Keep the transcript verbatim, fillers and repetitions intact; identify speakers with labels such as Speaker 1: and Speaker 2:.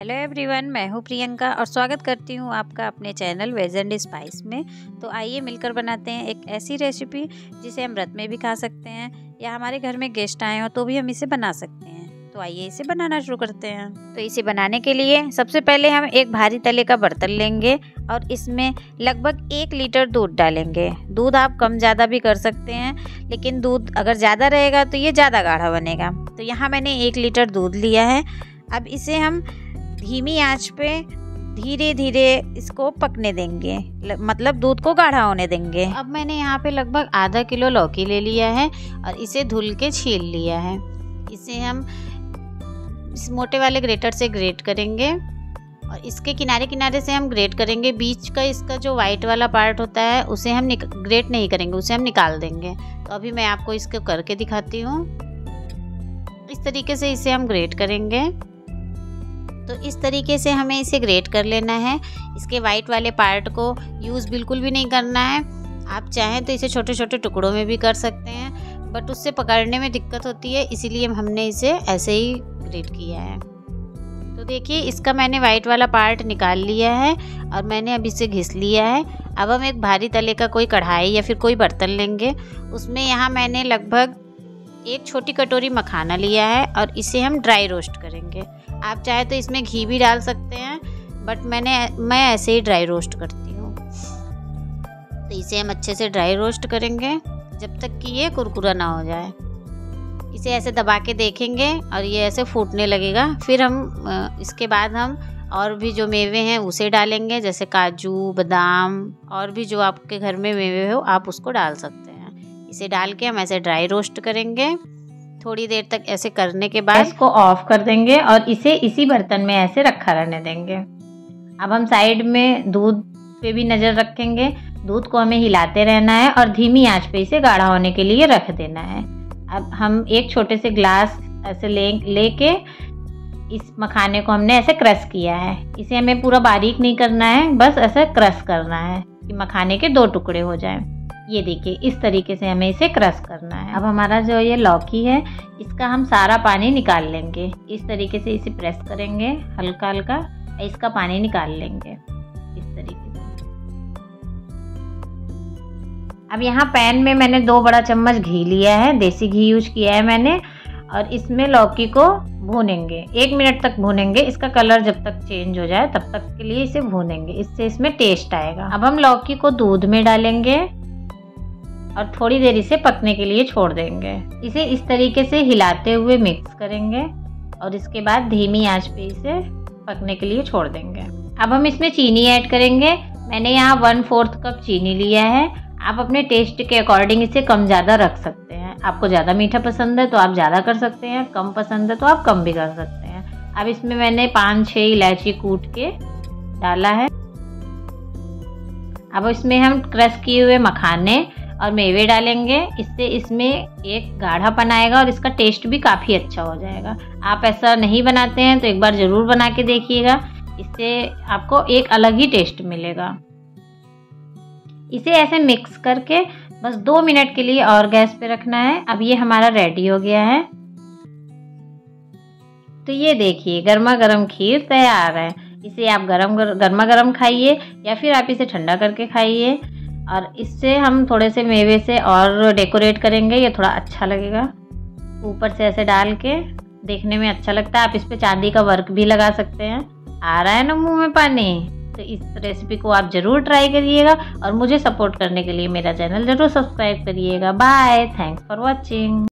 Speaker 1: Hello everyone, मैं हूँ प्रियंका और स्वागत करती हूँ आपका अपने चैनल वेज एंड स्पाइस में। तो आइए मिलकर बनाते हैं एक ऐसी रेसिपी जिसे हम व्रत में भी खा सकते हैं या हमारे घर में गेस्ट आए हो तो भी हम इसे बना सकते हैं। तो आइए इसे बनाना शुरू करते हैं। तो इसे बनाने के लिए सबसे पहले हम एक भारी तले का बर्तन लेंगे और इसमें लगभग एक लीटर दूध डालेंगे। दूध आप कम ज़्यादा भी कर सकते हैं, लेकिन दूध अगर ज़्यादा रहेगा तो ये ज़्यादा गाढ़ा बनेगा। तो यहाँ मैंने एक लीटर दूध लिया है। अब इसे हम धीमी आंच पे धीरे धीरे इसको पकने देंगे, मतलब दूध को गाढ़ा होने देंगे। अब मैंने यहाँ पे लगभग आधा किलो लौकी ले लिया है और इसे धुल के छील लिया है। इसे हम इस मोटे वाले ग्रेटर से ग्रेट करेंगे और इसके किनारे किनारे से हम ग्रेट करेंगे। बीच का इसका जो वाइट वाला पार्ट होता है उसे हम ग्रेट नहीं करेंगे, उसे हम निकाल देंगे। तो अभी मैं आपको इसको करके दिखाती हूँ। इस तरीके से इसे हम ग्रेट करेंगे। तो इस तरीके से हमें इसे ग्रेट कर लेना है। इसके वाइट वाले पार्ट को यूज़ बिल्कुल भी नहीं करना है। आप चाहें तो इसे छोटे छोटे टुकड़ों में भी कर सकते हैं, बट उससे पकड़ने में दिक्कत होती है, इसीलिए हमने इसे ऐसे ही ग्रेट किया है। तो देखिए, इसका मैंने वाइट वाला पार्ट निकाल लिया है और मैंने अब इसे घिस लिया है। अब हम एक भारी तले का कोई कढ़ाई या फिर कोई बर्तन लेंगे। उसमें यहाँ मैंने लगभग एक छोटी कटोरी मखाना लिया है और इसे हम ड्राई रोस्ट करेंगे। आप चाहे तो इसमें घी भी डाल सकते हैं, बट मैंने मैं ऐसे ही ड्राई रोस्ट करती हूँ। तो इसे हम अच्छे से ड्राई रोस्ट करेंगे जब तक कि ये कुरकुरा ना हो जाए। इसे ऐसे दबा के देखेंगे और ये ऐसे फूटने लगेगा। फिर हम इसके बाद हम और भी जो मेवे हैं उसे डालेंगे, जैसे काजू, बादाम और भी जो आपके घर में मेवे हो आप उसको डाल सकते हैं। इसे डाल के हम ऐसे ड्राई रोस्ट करेंगे। थोड़ी देर तक ऐसे करने के बाद इसको ऑफ कर देंगे और इसे इसी बर्तन में ऐसे रखा रहने देंगे। अब हम साइड में दूध पे भी नज़र रखेंगे। दूध को हमें हिलाते रहना है और धीमी आंच पे इसे गाढ़ा होने के लिए रख देना है। अब हम एक छोटे से ग्लास ऐसे ले लेके इस मखाने को हमने ऐसे क्रश किया है। इसे हमें पूरा बारीक नहीं करना है, बस ऐसे क्रश करना है कि मखाने के दो टुकड़े हो जाएं। ये देखिए, इस तरीके से हमें इसे क्रश करना है। अब हमारा जो ये लौकी है इसका हम सारा पानी निकाल लेंगे। इस तरीके से इसे प्रेस करेंगे हल्का हल्का, इसका पानी निकाल लेंगे इस तरीके से। अब यहाँ पैन में मैंने दो बड़ा चम्मच घी लिया है, देसी घी यूज किया है मैंने, और इसमें लौकी को भूनेंगे। एक मिनट तक भूनेंगे। इसका कलर जब तक चेंज हो जाए तब तक के लिए इसे भूनेंगे, इससे इसमें टेस्ट आएगा। अब हम लौकी को दूध में डालेंगे और थोड़ी देर इसे पकने के लिए छोड़ देंगे। इसे इस तरीके से हिलाते हुए मिक्स करेंगे और इसके बाद धीमी आंच पे इसे पकने के लिए छोड़ देंगे। अब हम इसमें चीनी ऐड करेंगे। मैंने यहाँ वन फोर्थ कप चीनी लिया है। आप अपने टेस्ट के अकॉर्डिंग इसे कम ज़्यादा रख सकते हैं। आपको ज़्यादा मीठा पसंद है तो आप ज़्यादा कर सकते हैं, कम पसंद है तो आप कम भी कर सकते हैं। अब इसमें मैंने पाँच छः इलायची कूट के डाला है। अब इसमें हम क्रश किए हुए मखाने और मेवे डालेंगे। इससे इसमें एक गाढ़ापन आएगा और इसका टेस्ट भी काफ़ी अच्छा हो जाएगा। आप ऐसा नहीं बनाते हैं तो एक बार ज़रूर बना के देखिएगा, इससे आपको एक अलग ही टेस्ट मिलेगा। इसे ऐसे मिक्स करके बस दो मिनट के लिए और गैस पे रखना है। अब ये हमारा रेडी हो गया है। तो ये देखिए, गर्मा गर्म खीर तैयार है। इसे आप गरम गर्मा गर्म खाइए या फिर आप इसे ठंडा करके खाइए। और इससे हम थोड़े से मेवे से और डेकोरेट करेंगे, ये थोड़ा अच्छा लगेगा। ऊपर से ऐसे डाल के देखने में अच्छा लगता है। आप इस पे चांदी का वर्क भी लगा सकते हैं। आ रहा है ना मुंह में पानी। तो इस रेसिपी को आप ज़रूर ट्राई करिएगा और मुझे सपोर्ट करने के लिए मेरा चैनल ज़रूर सब्सक्राइब करिएगा। Bye, thanks for watching.